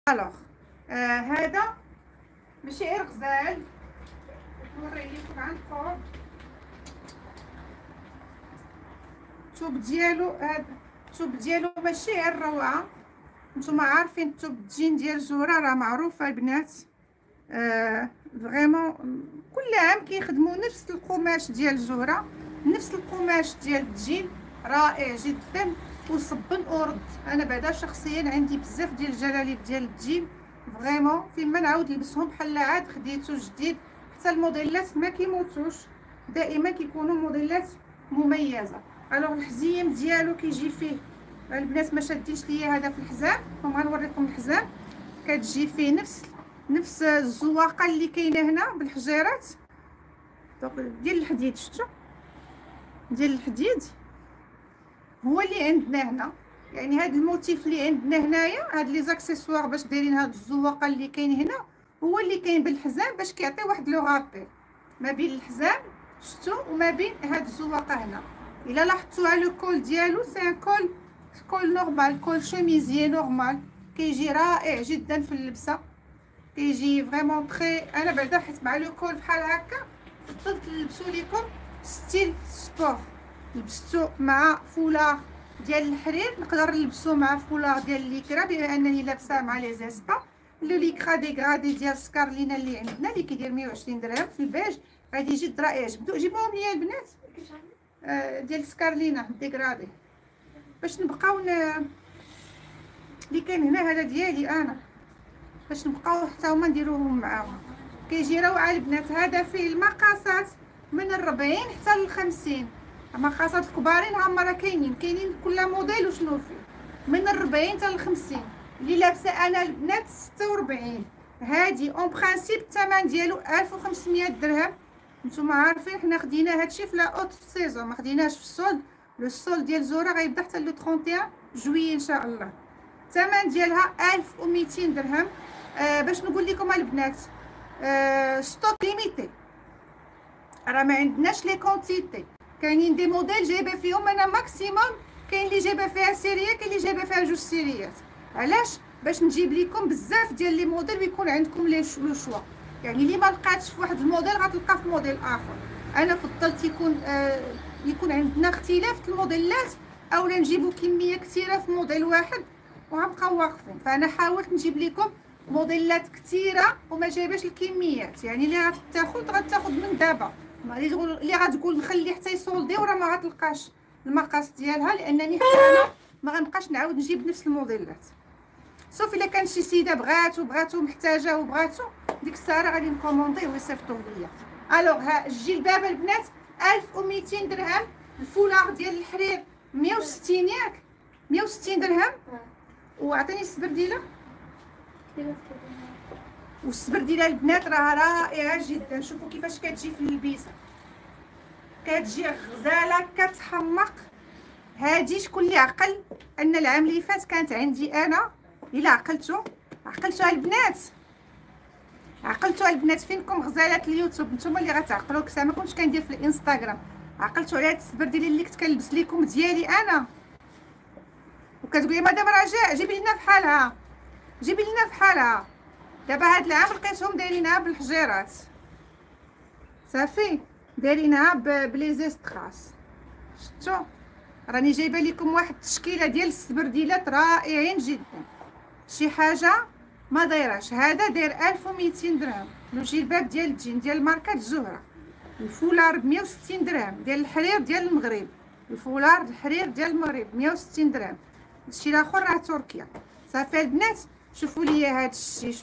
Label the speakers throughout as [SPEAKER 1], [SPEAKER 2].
[SPEAKER 1] الوغ هذا ماشي غير غزال، نوريه لكم عن قرب. الثوب ديالو، هذا الثوب ديالو ماشي غير روعه. نتوما عارفين الثوب الجين ديال زهره راه معروفه البنات، فريمون كل عام كيخدموا نفس القماش ديال زهره، نفس القماش ديال الجين، رائع جدا وصبن ورد. انا بعدا شخصيا عندي بزاف ديال الجلاليب ديال الجين فريمون، فين ما نعاود نلبسهم بحال عاد خديتو جديد. حتى الموديلات ما كيموتوش، دائما كيكونوا موديلات مميزه. الوغ الحزيم ديالو كيجي فيه البنات، ما شاديش ليا هذا في الحزام، غنوريكم الحزام. كتجي فيه نفس الزواقه اللي كاينه هنا بالحجيرات ديال الحديد. شفتوا ديال الحديد هو اللي عندنا هنا، يعني هذا الموتيف اللي عندنا هنايا، هاد لي زاكسيسوار باش دايرين هاد الزواقه اللي كاين هنا هو اللي كاين بالحزام، باش كيعطي واحد لو غابير ما بين الحزام شفتوا وما بين هاد الزواقه هنا. الا لاحظتوا على لو كول ديالو سي ان كول نورمال، كول شوميزيي نورمال، كيجي رائع جدا في اللبسه، كيجي فريمون تري. انا بعدا حيت مع لو كول بحال هكا فضلت نلبسو ليكم ستيل سبور. لبستو مع فولار ديال الحرير، نقدر نلبسو مع فولار ديال الليكرا بما انني لابسه مع لي زيسبا. لو ليكرا ديغرادي ديال سكارلينا اللي عندنا اللي كيدير 120 درهم في البيج، غادي يجي رائع. جيبوهم ليا البنات ديال سكارلينا ديغرادي باش نبقاو اللي كاين هنا هذا ديالي انا، باش نبقاو حتى هما نديروهم معاهم. كيجي روعه البنات. هذا فيه المقاسات من 40 حتى ل 50، المقاسات الكبارين هما راه كاينين كل موديل وشنو فيه، من 40 حتى ل 50. اللي لابسه انا البنات 46. هادي اون برانسيب الثمن ديالو 1500 درهم. نتوما عارفين حنا خدينا هادشي في لا اوت سيزون، ما خديناش في السولد. لو السولد ديال زهره غيبدا حتى لو 31 جويي ان شاء الله. الثمن ديالها 1200 درهم. باش نقول لكم البنات ستوك ليميتي، راه ما عندناش لي كونتيتي. كاينين دي موديل جايبه فيهم انا ماكسيموم، كاين اللي جايبه فيها سيريه، كاين اللي جايبه فيها جوج سيريات. علاش؟ باش نجيب لكم بزاف ديال لي موديل ويكون عندكم لو شوا. يعني اللي ما لقاتش في واحد الموديل غتلقى في موديل اخر. انا فضلت يكون عندنا اختلاف في الموديلات، اولا نجيبوا كميه كثيره في موديل واحد وغنبقاو واقفين. فانا حاولت نجيب لكم موديلات كثيره وما جايباش الكميات. يعني اللي غتاخذ من دابا، اللي غتقول نخلي حتى يسولدي وراه ما غتلقاش المقاس ديالها، لانني حتى انا ما غنبقاش نعاود نجيب نفس الموديلات. صافي الا كانت شي سيده بغاتو محتاجه وبغاتو، ديك الساعه غادي نكومونديه ويصيفطوه ليا. الوغ ها الجلباب البنات 1200 درهم. الفولار ديال الحرير 160 ياك 160 درهم. وعطيني السبرديله، والسبرديله البنات راه رائعه جدا. شوفوا كيفاش كتجي في اللبيسه، كتجي غزاله كتحمق. هادي شكون اللي عقل ان العام اللي فات كانت عندي انا؟ الا عقلتوا البنات، عقلتوا البنات. فينكم غزالات اليوتيوب؟ نتوما اللي غتعقلوا. كسا ما كنتش كندير في الانستغرام. عقلتوا على هاد السبرديله اللي كنت كنلبس لكم ديالي انا، وكتقولي مدام رجاء جيبي لنا بحالها. دابا هاد العام لقيتهم دايرينها بالحجيرات، صافي دايرينها بلي زيستراس. شفتوا راني جايبه لكم واحد التشكيله ديال السبرديلات رائعين جدا، شي حاجه ما دايراش. هذا داير 1200 درهم. لو جلباب ديال الجين ديال ماركه الزهره. الفولار ب 160 درهم ديال الحرير ديال المغرب. الفولار الحرير ديال المغرب 160 درهم. الشيء الاخر راه تركيا. صافي البنات شوفوا لي هذا الشيء،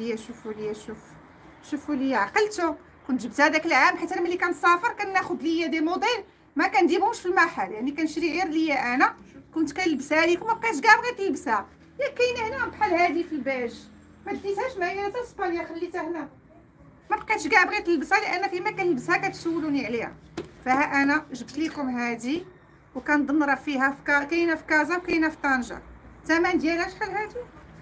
[SPEAKER 1] شوفوا لي عقلتوا. كنت جبت هذاك العام حيت انا ملي كنسافر كناخذ ليا دي موديل ما كنديبهمش في المحل، يعني كنشري غير ليا انا، كنت كنلبسها لكم. ما بقيتش كاع بغيت نلبسها. يا كاينه هنا بحال هذه في البيج، ما ديتهاش معايا حتى اسبانيا، خليتها هنا. ما بقيتش كاع بغيت نلبسها لان فيما كنلبسها كتسولوني عليها. فها انا جبت لكم هذه، وكنظن راه فيها كاينه في كازا وكاينه في طنجة. الثمن ديالها شحال هذه؟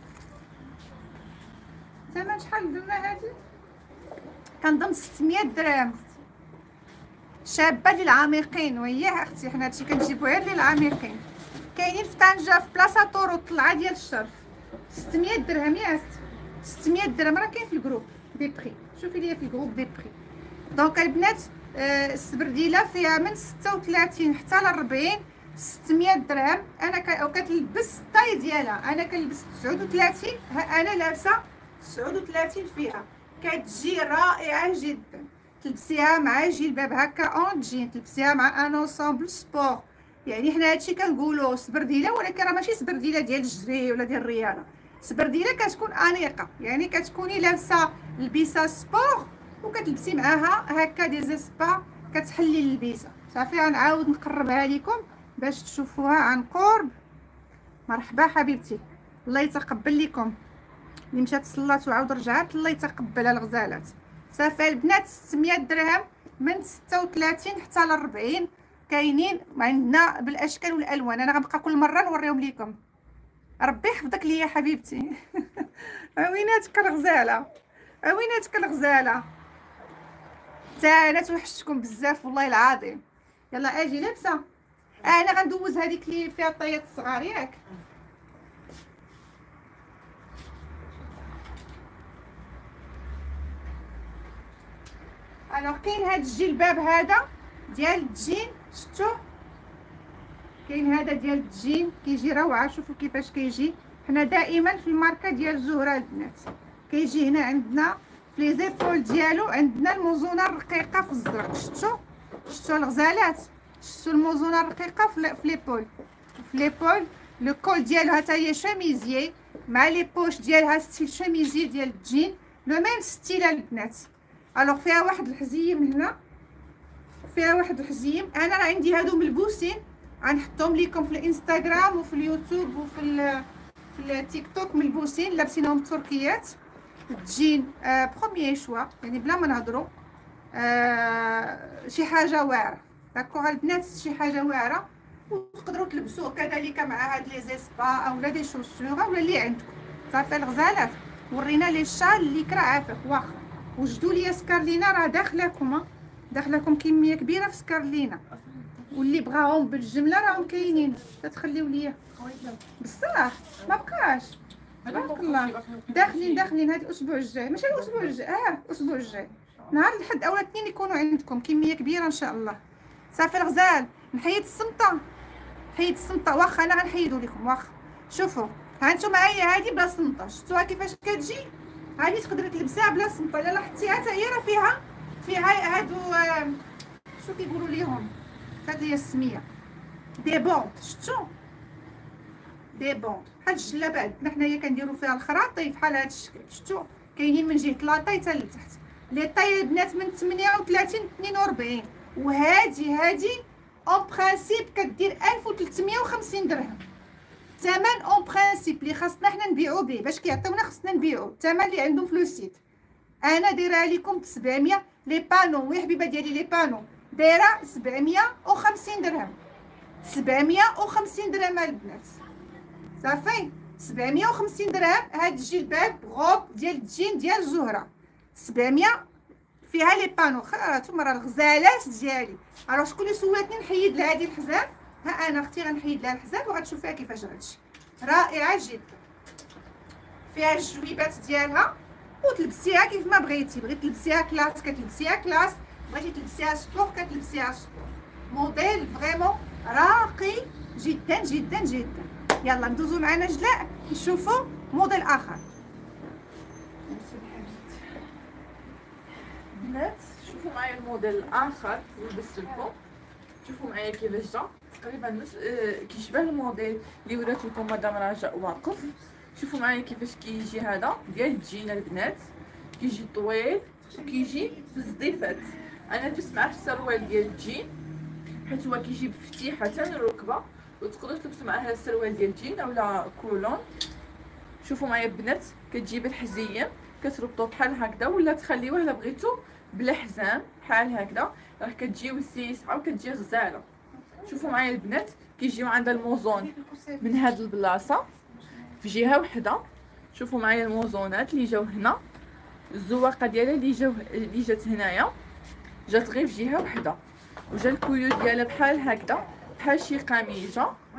[SPEAKER 1] الثمن شحال درنا هذه؟ كنظن 600 درهم. شابه للعميقين، وياه اختي حنا هادشي كنجيبو غير للعميقين. كاينين في طنجة في بلاصه طورو الطلعه ديال الشرف. 600 درهم ياس، 600 درهم راه كاين في الجروب دي بري، شوفي ليا في الجروب دي بري. دونك البنات السبرديله فيها من 36 حتى ل 40 600 درهم. انا وكتلبس الطاي ديالها، انا كنلبس 39، انا لابسه 39 فيها، كتجي رائعه جدا. تلبسيها مع جلباب هكا اون جين، تلبسيها مع ان انسامبل سبور. يعني حنا هادشي كنقولوا سبرديله، ولكن راه ماشي سبرديله ديال الجري ولا ديال الرياضه. سبرديله كتكون انيقه، يعني كتكوني لابسه لبسه سبور وكتلبسي معاها هكا دي زيسبا كتحلي اللبسه. صافي غنعاود نقربها لكم باش تشوفوها عن قرب. مرحبا حبيبتي، الله يتقبل لكم. اللي مشات صلات وعاود رجعت الله يتقبلها الغزالات. صافي البنات 600 درهم من 36 حتى ل 40 كاينين عندنا بالاشكال والالوان. انا غنبقى كل مره نوريهم لكم. ربي يحفظك ليا حبيبتي. ويناتك الغزاله، ويناتك الغزاله، حتى انا توحشتكم بزاف والله العظيم. يلا اجي لابسه. انا غندوز هذيك اللي فيها الطيات الصغار ياك. الوغ كاين هاد الجلباب هذا ديال الجين، شفتوه؟ كاين هذا ديال الجين كيجي روعه. شوفوا كيفاش كيجي. حنا دائما في الماركه ديال زهره البنات كيجي هنا عندنا في لي زيبول ديالو عندنا الموزونه الرقيقه في الزرق. شفتوا الغزالات؟ شفتوا الموزونه الرقيقه في ليبول، في ليبول. لو كول ديالها حتى هي شميزيه مع لي بوش ديالها ستيل شميزيه ديال الجين، لو ميم ستيل البنات. الوغ فيها واحد الحزيم هنا، فيها واحد الحزيم. انا راه عندي هادو ملبوسين، غنحطهم لكم في الانستغرام وفي اليوتيوب وفي التيك توك ملبوسين لابسينهم تركيات. تجين بروميير شوا، يعني بلا ما نهضروا شي حاجه واعره. داكوغ البنات، شي حاجه واعره وتقدروا تلبسوه كذلك مع هاد لي زيسبا اولا دي شوسور اولا اللي عندكم. صافي الغزالات ورينا لي شال اللي كرا عافاك. واخا وجدوا لي سكارلينا راه داخلكم، داخلكم كميه كبيره في سكارلينا، واللي بغاهم بالجمله راهم كاينين. تتخليو ليا بصح ما بقاش. تبارك الله داخلين هذا الاسبوع الجاي، ماشي الاسبوع الجاي، الاسبوع الجاي نهار الاحد اولا الاثنين يكونوا عندكم كميه كبيره ان شاء الله. صافي الغزال نحيد الصمته، حيد الصمته. واخا انا غنحيدو لكم. واخا شوفوا ها نتوما، هي هذه بلا صمته. شفتوها كيفاش كتجي؟ هذه تقدري تلبسيها بلا صمته. الا لاحظتيها حتى هي راه فيها هادو شو كيقولوا ليهم، هاد هي السميه دي بوند. شفتوا دي بوند بحال الجلابه عندنا حنايا كنديروا فيها الخراطي بحال هاد الشكل. شفتوا كاينين من جهه لاطاي حتى لتحت. لي طاي البنات من 38 42. وهادي اون برانسيب كدير 1350 درهم. الثمن اون برانسيب اللي خاصنا حنا نبيعو به باش كيعطيونا، خاصنا نبيعو الثمن اللي عندهم في لو سيت. انا دايره لكم ب 700. لي بانو وي حبيبه ديالي، لي بانو دايره 750 درهم. 750 درهم البنات. صافي 750 درهم. هاد الجلباب غوب ديال الجين ديال زهره 700 فيها لي بانو. نتوما راه الغزالات ديالي. راه شكون اللي سولاتني نحيد لها هادي الحزام؟ ها انا اختي غنحيد لها الحزام وغتشوفيها كيفاش غتجي رائعه جدا. فيها الجويبات ديالها وتلبسيها كيف ما بغيتي. بغيتي تلبسيها كلاس كتلبسيها كلاس، بغيتي تلبسيها سبور كتلبسيها سبور. موديل فريمون راقي جدا جدا جدا. يلا ندوزو معنا جلاء نشوفوا موديل اخر.
[SPEAKER 2] بنات شوفوا معايا الموديل الاخر اللي لبست لكم. شوفوا معايا كيفاش جا تقريبا نفس كيشبه الموديل اللي وريت لكم مدام رجاء واقف. شوفوا معايا كيفاش كيجي هذا ديال الجين البنات. كيجي طويل وكيجي بزديفات. انا لبست معاه السروال ديال الجين حيت هو كيجي بفتيحه حتى الركبه، وتقدروا تلبسوا معاه السروال ديال الجين اولا كولون. شوفوا معايا البنات كتجي بالحزيم، كتربطوا بحال هكذا ولا تخليوه الا بغيتو بلا حزام بحال هكذا. راه كتجي وسيسه وكتجي غزاله. شوفوا معايا البنات كيجيو عندها الموزون من هاد البلاصه في جهه وحده. شوفوا معايا الموزونات اللي جاو هنا، الزواقه ديالها اللي جات هنايا جات غير في جهه وحده، وجا الكيو ديالها بحال هكذا بحال شي قميجه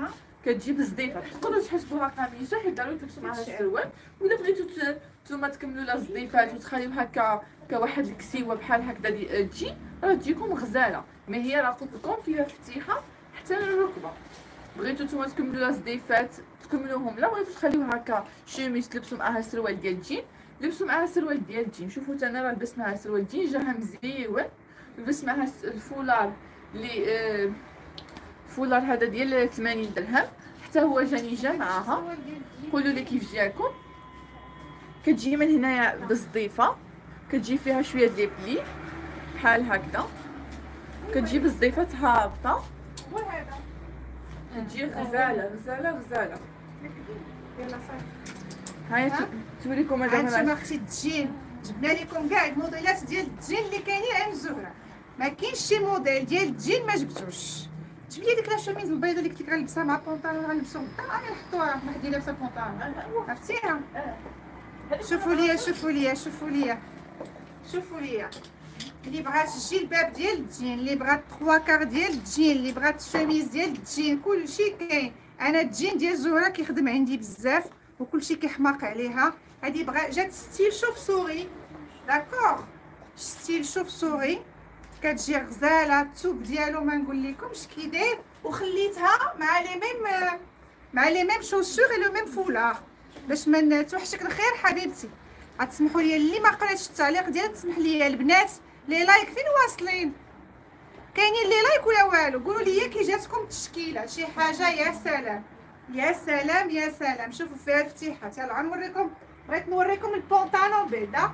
[SPEAKER 2] كتجي بزديفه. تقدروا تحسبوها قميجه حيت ضروري تلبسوا معها السروال، ولا بغيتو نتوما تكملوا لها الزديفات وتخليو هكا كواحد الكسيوه بحال هكذا تجي، راه تجيكم غزاله. ما هي راه قلت لكم فيها فتيحه حتى للركبه. بغيتو نتوما تكملوا لها زديفات تكملوهم، لا بغيتو تخليوها هكا شوميز تلبسوا معها سروال ديال الجين، لبسوا معها سروال ديال الجين. شوفوا حتى انا راه لبست معها سروال الجين جاها مزيون، لبست معها الفولار اللي الفولار هذا ديال 80 درهم حتى هو جا معاها. قولوا لي كيف جاكم. كتجي من هنايا بزضيفه، كتجي فيها شويه ديال بلي بحال هكذا، كتجي بزضيفه هابطه،
[SPEAKER 1] وهذا
[SPEAKER 2] كتجي غزاله غزاله غزاله.
[SPEAKER 1] يلا صافي.
[SPEAKER 2] هاي توريكم هذا
[SPEAKER 1] هانتوما اختي الجين، جبنا لكم كاع الموديلات ديال الجين اللي كاينين عند الزهره. ما كاينش شي موديل ديال الجين ما جبتوش. جبت لي ديك لا شوميز البيضاء اللي كنت غنلبسها مع البونطالون، غنلبسو غدا غادي نحطوها وحدي لابسه البونطالون، عرفتيها؟ شوفوا ليا شوفوا ليا شوفوا ليا شوفوا ليا. اللي بغات الجلباب ديال الجين، اللي بغات 3 كار ديال الجين، اللي بغات الشوميز ديال الجين، كلشي كاين. انا الجين ديال زهره كيخدم عندي بزاف وكلشي كيحماق عليها. هادي بغا جات ستيل شوف سوري، داكوغ، ستيل شوف سوري، كتجي غزاله. الثوب ديالو ما نقول لكمش كي داير، وخليتها مع لي ميم شوسور اي لو ميم فولار باش ما توحشك الخير حبيبتي. غتسمحوا لي اللي ما قراتش التعليق ديالك تسمح لي البنات، لي لايك فين واصلين؟ كاينين لي لايك ولا والو؟ قولوا لي كي جاتكم التشكيله شي حاجه. يا سلام يا سلام يا سلام. شوفوا فيها الفتيحات. يلا غنوريكم، بغيت نوريكم البونطالون بيضا.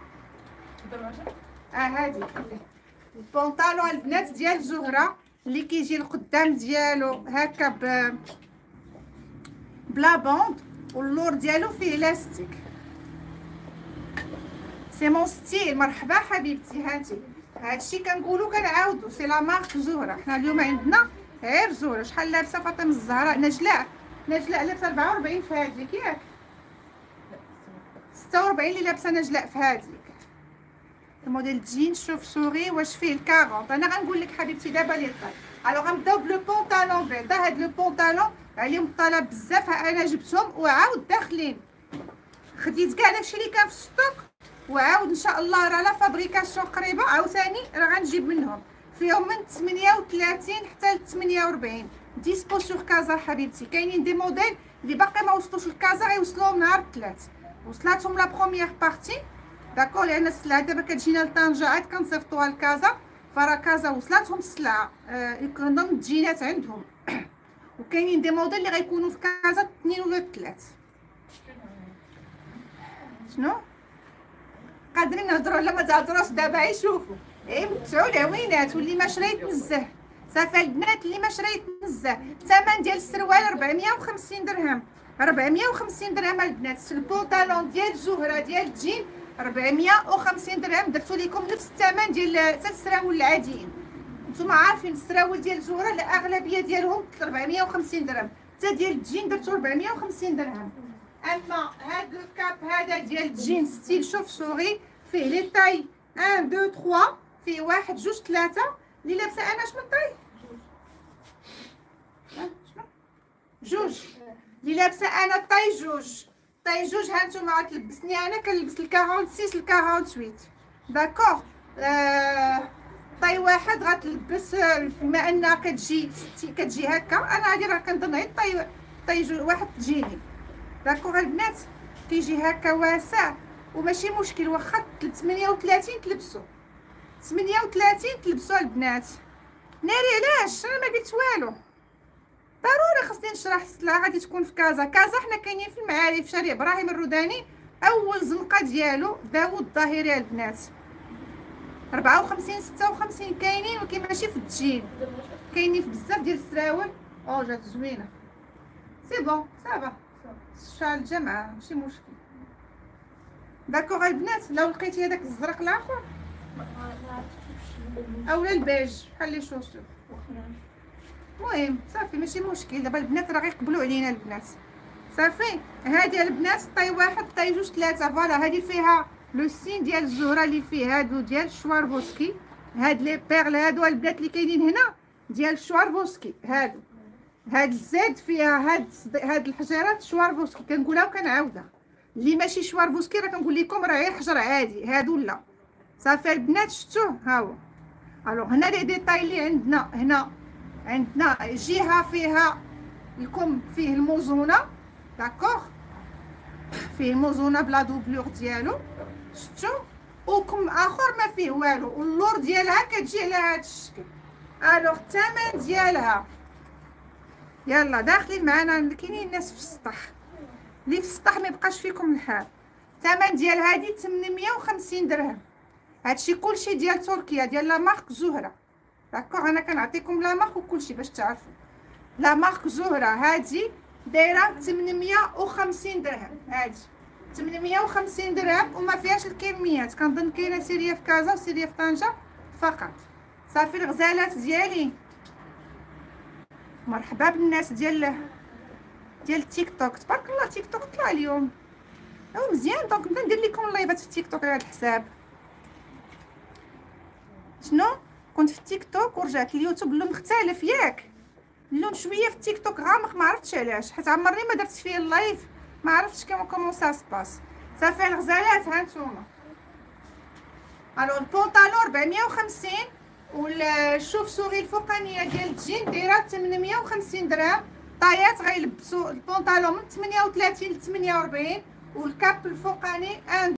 [SPEAKER 1] هادي البونطالون البنات ديال زهره اللي كيجي القدام ديالو هكا بلا بوند، واللور ديالو فيه لاستيك. سي مون ستيل. مرحبا حبيبتي. هادشي كنقولو كنعاودو، سي لا مارك زهره. حنا اليوم عندنا غير زهره. شحال لابسه فاطمه الزهراء؟ نجلاء لابسه 44 في هاديك ياك، 46 اللي لابسه نجلاء في هاديك. الموديل جين شوف سوري واش فيه 40. انا غنقول لك حبيبتي دابا لي طاي. الوغ غنبداو بلو بونطالون بيضا. هاد لو بونطالون عليهم الطلب بزاف، انا جبتهم وعاود داخلين. خديت كاع داكشي اللي كان في الستوك وعاود ان شاء الله راه لا فابريكاسيون قريبه عاوتاني راه غنجيب منهم. فيهم من 38 حتى ل 48 ديسبو سور كازا حبيبتي. كاينين دي موديل اللي باقي ما وصلوش لكازا، غيوصلوهم نهار الثلاث. وصلاتهم لا بروميير بارتي داكور، لان السلعه دابا كتجينا لطنجه عاد كنصيفطوها لكازا، فرا كازا وصلاتهم السلعه كنظن الجينات عندهم. وكاينين دي موديل اللي غيكونوا في كازا 2 ولا 3. شنو قادرين نهضروا ولا ما تهضروش؟ دابا يشوفوا متعوا العوينات. واللي ما شرا يتنزه صافي البنات، اللي ما شرا يتنزه. الثمن ديال السروال 450 درهم، 450 درهم البنات. البونطالون ديال زهره ديال الجين 450 درهم. درتو لكم نفس الثمن ديال السراول العاديين. نتوما عارفين السراول ديال زهره الاغلبيه ديالهم 450 درهم، حتى ديال الجين درتو 450 درهم. اما هاد الكاب هذا ديال الجين ستيل شوف سوري، فيه لي طاي 1 2 3، فيه 1 2 3. اللي لابسه انا شنو طاي؟ شنو جوج. اللي لابسه انا طاي جوج. طاي جوج. هانتوما غتلبسني انا كنلبس ال 46 ل 48 داكوغ. طاي واحد غتلبس بما انها كتجي هكا. انا هادي راه كنظن غير طاي جوج واحد تجيني داكوغ البنات. كيجي هكا واسع وماشي مشكل. واخا 38 تلبسو، 38 تلبسو البنات. ناري علاش انا ما قلت والو. ضروري خصني نشرح السلعه. غادي تكون في كازا. كازا حنا كاينين في المعارف، شارع ابراهيم الروداني، اول زنقه ديالو داوود الظاهري البنات. 54 56 كاينين، ولكن ماشي في التجين. كاينين في بزاف ديال السراول. جات زوينه. سي بون صافا شحال الجامعه ماشي مشكل. داكوغ البنات. لو لقيتي هذاك الزرق الاخر اولا البيج بحال لي شوسور، المهم صافي ماشي مشكل. دابا البنات راه غيقبلوا علينا البنات صافي. هادي البنات طاي واحد طاي جوج 3. فوالا هادي فيها لو سين ديال الزهره اللي فيه هادو ديال شوارفوسكي. هاد لي بيرل هادو البنات اللي كاينين هنا ديال شوارفوسكي هادو. هاد الزاد فيها هاد الحجرات شوارفوسكي، كنقولها وكنعاودها. اللي ماشي شوارفوسكي راه كنقول لكم راه غير حجر عادي هادو. لا صافي البنات شفتوه ها هو. الوغ هنا لي ديتاي اللي عندنا، هنا عندنا جهه فيها الكم فيه الموزونه، داكوغ، فيه الموزونه بلا دوبلور ديالو، شفتو؟ وكم اخر ما فيه والو، واللور ديالها كتجي على هاد الشكل. الوغ الثمن ديالها، يلا داخلين معنا كاينين الناس في السطح، اللي في السطح ما يبقاش فيكم الحال. الثمن ديال هذه 850 درهم. هادشي كلشي ديال تركيا، ديال لا مارك زهره، داكوغ. انا كنعطيكم لا مارك وكلشي باش تعرفوا. لا مارك زهره هادي دايره 850 درهم، هادي 850 درهم وما فيهاش الكميات. كنظن كاينه سيريه في كازا وسيريه في طنجه فقط. صافي الغزالات ديالي، مرحبا بالناس ديال التيك توك. تبارك الله تيك توك طلع اليوم مزيان، دونك نبدا ندير لكم لايفات في التيك توك على هذا الحساب. شنو كنت في التيك توك ورجعت اليوتيوب اللون مختلف، ياك اللون شويه في التيك توك غامق، ما عرفتش علاش، حيت عمرني ما درت فيه اللايف، ما عرفتش كومون سا سباس. صافي الغزالات ها نتوما. الو البونطالون 450 والشوف سوري الفوقانيه ديال الجين دايره 850 درهم. طايات غيلبسوا البونطالون من 38 ل 48 والكاب الفوقاني